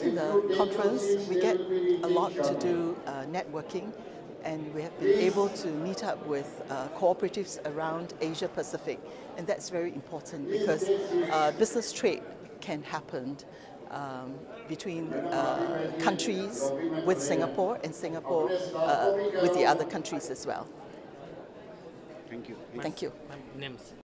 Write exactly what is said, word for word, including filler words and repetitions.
during the conference, we get a lot to do uh, networking, and we have been able to meet up with uh, cooperatives around Asia Pacific, and that's very important because uh, business trade can happen um, between uh, countries with Singapore and Singapore uh, with the other countries as well. Thank you. Thank you. Names.